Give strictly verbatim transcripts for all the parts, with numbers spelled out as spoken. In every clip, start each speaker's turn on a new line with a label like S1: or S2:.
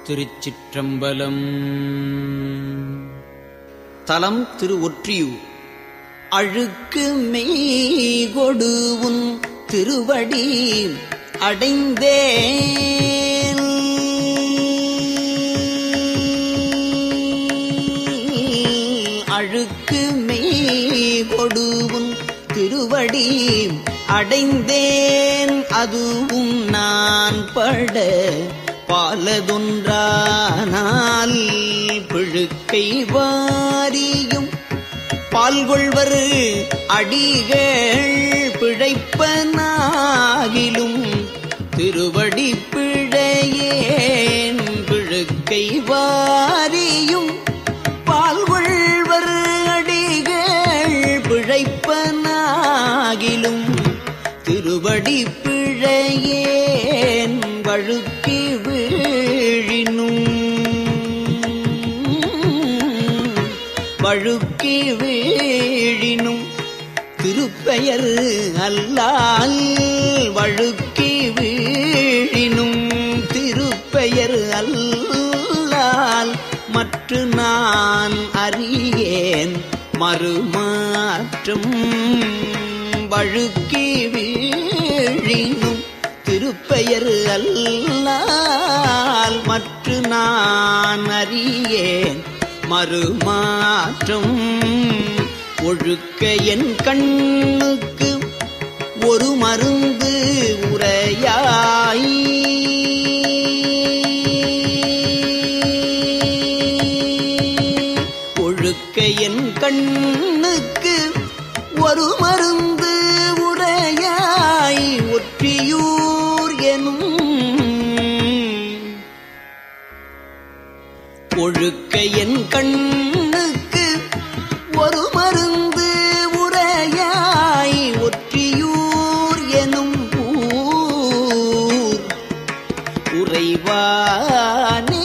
S1: திருச்சிற்றம்பலம். தலம் திரு ஒற்றியூர். அழுக்கு மெய்கொடு உன் திருவடி அடைந்தேன், அழுக்கு மெய்கொடு உன் திருவடி அடைந்தேன், அதுவும் நான் பட பாலதொன்றானால் பிழுக்கை வாரியும் பால்கொள்வர் அடிகள் பிழைப்பனாகிலும் திருவடி பிழையேன், பிழுக்கை வாரியும் பால்கொள்வர் அடிகள் பிழைப்பனாகிலும் திருவடி பிழையேன், வழுக்கி வீழினும் வழுக்கி வீழினும் திருப்பெயர் அல்லால், வழுக்கி வீழினும் திருப்பெயர் அல்லால் மற்று நான் அறியேன் மறுமாற்றம், வழுக்கி வீழினும் திருப்பெயர் அல்லால் மற்று நான் அறியேன் மறுமாற்றம், ஒழுக்க என் கண்ணுக்கு ஒரு மருந்து உரையாய், ஒழுக்க என் கண்ணுக்கு ஒரு மருந்து உரையாய், ஒற்றியூர் எனும் ஒழுக்க என் கண்ணுக்கு ஒரு மருந்து உரையாய், ஒற்றியூர் எனும் ஊர் உறைவானே,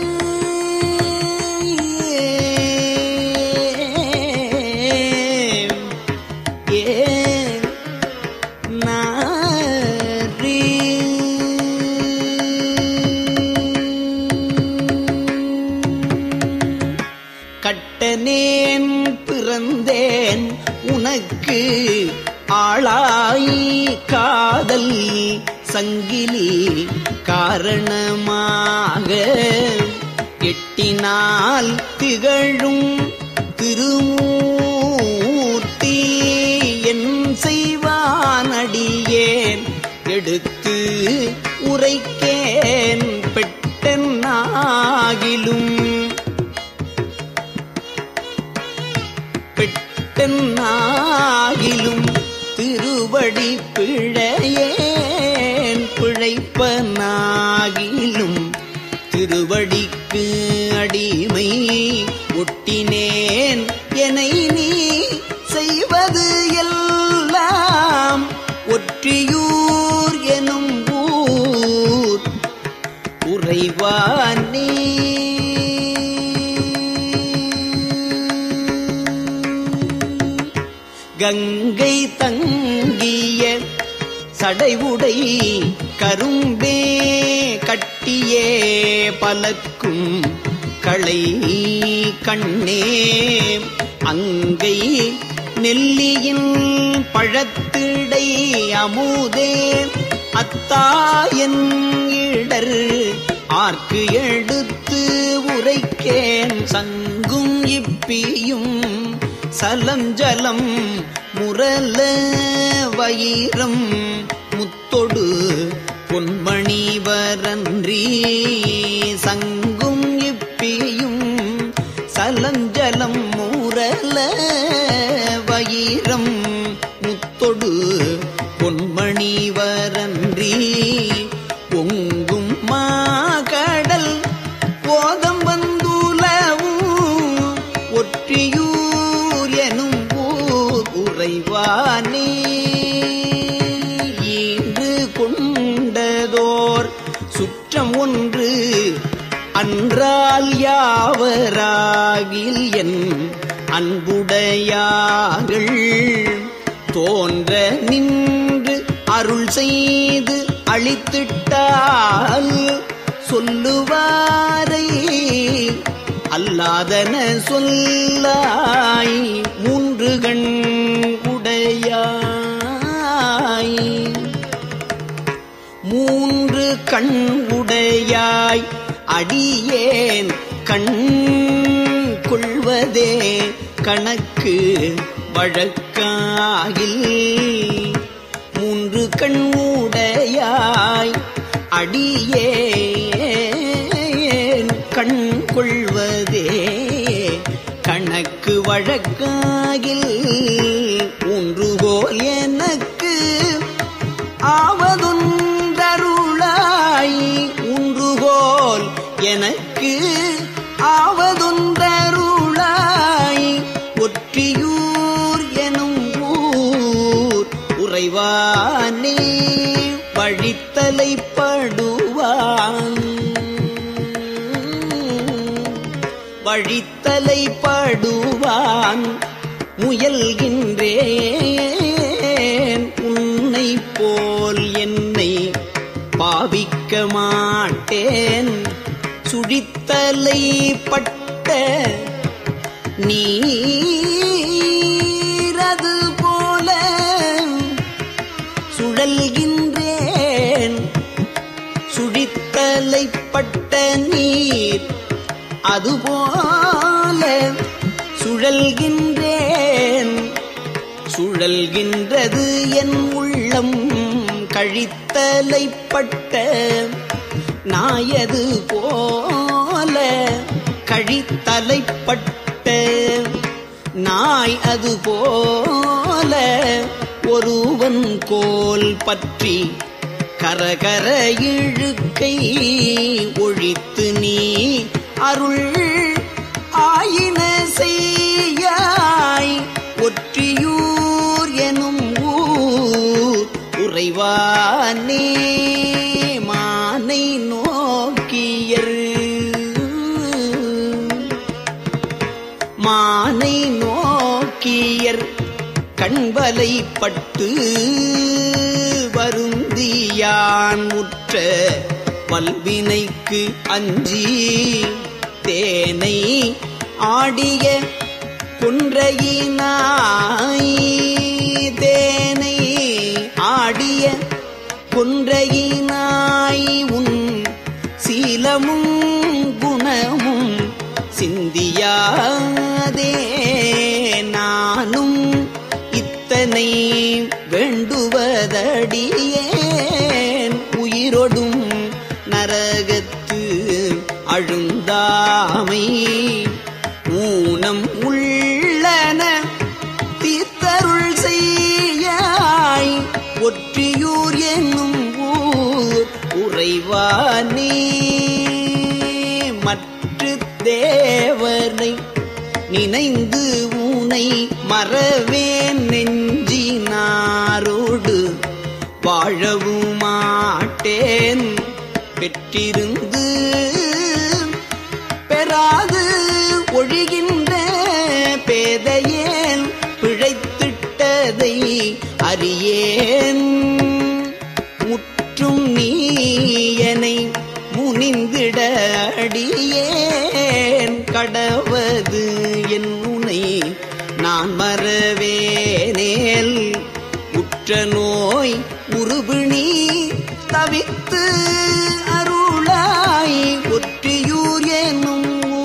S1: கட்டனேன் பிறந்தேன் உனக்கு ஆளாய், காதல் சங்கிலி காரணமாக எட்டினால் திகழும் திருமூர்த்தி, என் செய்வானடியேன் எடுத்து உரைக்கேன் பெட்டனாகிலும், பெட்டனாகிலும் திருவடி பிழையேன், பிழைப்பனாகிலும் திருவடிக்கு அடிமை ஒட்டினேன், என்னை நீ செய்வது எல்லாம் ஒற்றியூர் எனும் ஊர் உறைவானே, கங்கை தங்கிய சடைவுடை கரும்பே கட்டியே பலக்கும் களை கண்ணே, அங்கை நெல்லியின் பழத்திடை அமுதே அத்தாயன் இடர் ஆர்க்கு எடுத்து உரைக்கேன், சங்கும் இப்பியும் சலஞ்சலம் முரல வயிரம் முத்தொடு பொன்மணி வரன்றி, சங்கும் இப்பியும் சலஞ்சலம் முரல வயிரம் முத்தொடு பொன்மணி வரன்றி, ஒங்கும் மாகடல் போதம் வந்துலவும் ஒற்றியூர் எனும் ஊர் உறைவானே, ஈண்டு கொண்டதோர் சுற்றம் ஒன்று அன்றால் யாவராகில் என் அன்புடையார்கள் தோன்ற நின்று அருள் செய்து அளித்திட்டால் சொல்லுவாரை அல்லாதன சொல்லாய் மூன்று கண் உடையாய் மூன்று கண் உடையாய் அடியேன் கண் கொள்வதே கணக்கு வழக்காகில் மூன்று கண் உடையாய் அடியேன் கண் கொள்வதே கணக்கு வழக்காகில் ஒன்றுகோல் எனக்கு ஆவதொன்றருளாய் ஒன்றுகோல் எனக்கு ஆவதொன்றருளாய் ஒற்றியூர் எனும் ஊர் உறைவானே வழித்தலைப்படுவான் வழித்தலைப்படுவான் முயல்கின்றேன் உன்னை போல் என்னை பாவிக்க மாட்டேன் சுழித்தலைப்பட்ட நீரது போல சுழல்கின்றேன் சுழித்தலைப்பட்ட நீர் அதுபோல சுழல்கின்றேன் சுழல்கின்றது என் உள்ளம் கழித்தலைப்பட்ட நாயது போல கழித்தலைப்பட்ட நாய் அது போல ஒருவன் கோல் பற்றி கரகர இழுக்கை ஒழித்து நீ அருள் ஆயின செய்யாய் ஒற்றியூர் எனும் ஊர் உறைவானே மானை நோக்கியர் மானை நோக்கியர் கண்வலைப்பட்டு வருந்தியான் உற்ற வல்வினைக்கு அஞ்சி தேனை ஆடிய கொன்றையினாய் தேனை ஆடிய கொன்றையினாய் உன் சீலமும் குணமும் சிந்தியாதே நானும் இத்தனை வேண்டுவதடியேன் உயிரொடும் நரகத்து அழுந்தாமை ஊனம் உள்ளன தீர்த்தருள் செய்யாய் ஒற்றியூர் என்னும் ஊர் உறைவானே மற்ற தேவனை நினைந்து ஊனை மறவேன் நெஞ்சினாரோடு வாழவும் மாட்டேன் பெற்றிருந்து பெறாது ஒழிகின்ற பேதையேன் பிழைத்திட்டதை அறியேன் முற்றும் நீயனை முனிந்திட அடியேன் கடவது என் உனை நான் மறவேனேல் உற்ற நோய் உருபிணி தவித்து அருளாய் ஒற்றியூர் என்னும்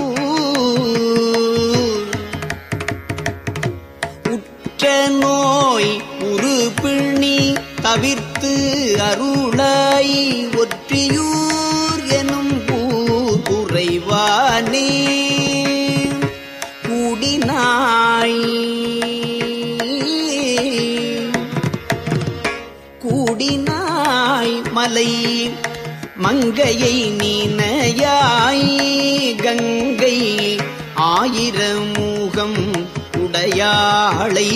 S1: உற்ற நோய் உருபிணி தவிர்த்து அருளாய் ஒற்றியூர் எனும் ஊர் உறைவானே கூடினாய் கூடினாய் மலை மங்கையை நீனையாய் கங்கை ஆயிரமுகம் உடையாளை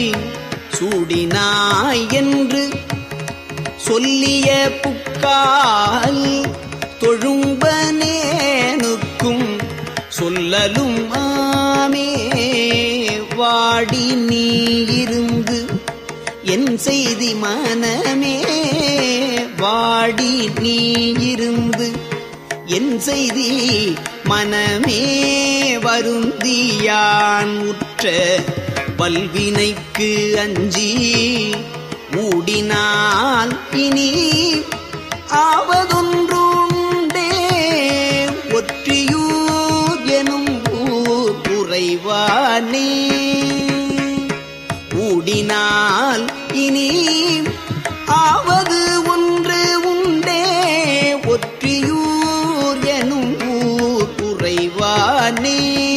S1: சூடினாய் என்று சொல்லிய புக்கால் தொழும்பனேனுக்கும் சொல்லலும் ஆமே வாடி நீ இருந்து என் செய்தி மனமே வாடி நீ இருந்து என் செய்தி மனமே வருந்தியான் உற்ற வல்வினைக்கு அஞ்சி ஊடினால் இனி ஆவதொன்றுண்டே ஒற்றியூர் எனும் ஊர் உறைவானே ஊடினால் இனி ஆவது ஒன்று உண்டே ஒற்றியூர் எனும் ஊர் உறைவானே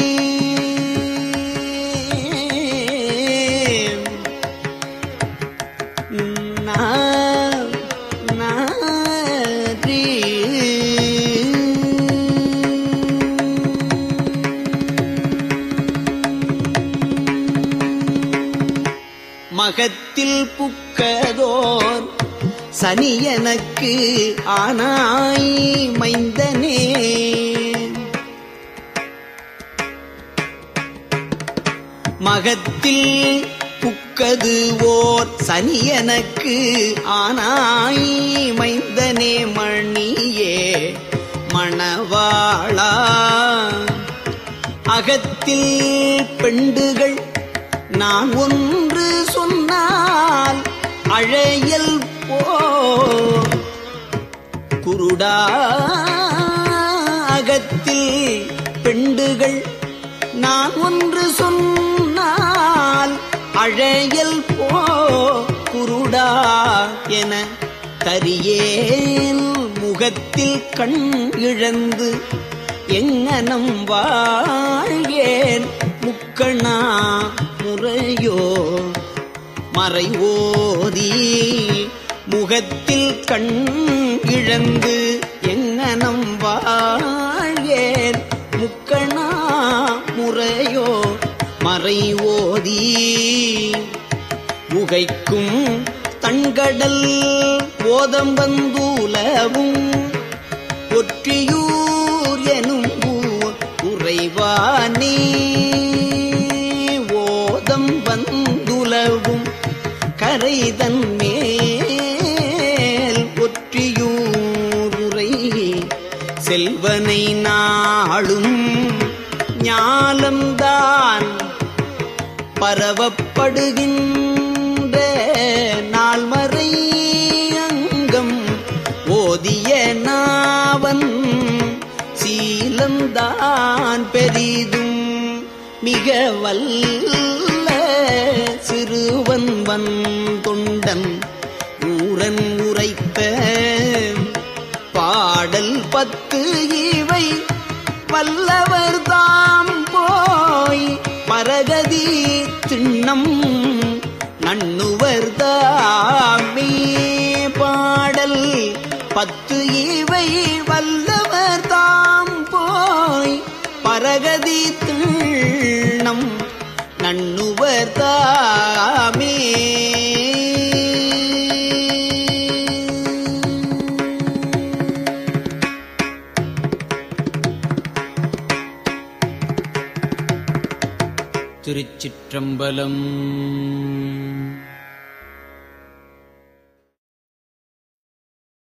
S1: மகத்தில் புக்கதோர் சனி எனக்கு ஆனாய் மைந்தனே மகத்தில் புக்கது ஓர் சனி எனக்கு ஆனாய் மைந்தனே மணியே மணவாளா அகத்தில் பெண்டுகள் நான் ஒன்று சொன்னால் அழையல் போ குருடா அகத்தில் பெண்டுகள் நான் ஒன்று சொன்னால் அழையல் போ குருடா என தரியேன் முகத்தில் கண் இழந்து எங்கனம் வாழ்கேன் முக்கணா முறையோ மறைவோதி முகத்தில் கண் இழந்து எங்கனம் வாழ்கேன் முக்கணா முறையோ மறைவோதி உகைக்கும் தண்கடல் ஓதம் வந்துலவும் ஒற்றியூர் எனும் ஊர் உறைவானே ஓதம் வந்துலவும் கரைதன் மேல் ஒற்றியூர் உறை செல்வனை நாளும் ஞாலம்தான் பரவப்படுகின்ற நால்மறை அங்கம் ஓதிய நாவன் சீலம்தான் பெரிதும் மிக வல்ல சிறுவன் வன் தொண்டன் ஊரன் உரைத்த பாடல் பத்து இவை வல்லவர் தாம் போய் பரகதி திண்ணம் நண்ணுவர் தாமே பாடல் பத்து இவை வல்லவர் தாம் போய் பரகதி திண்ணம் நண்ணுவர் தாமே திருச்சிற்றம்பலம்.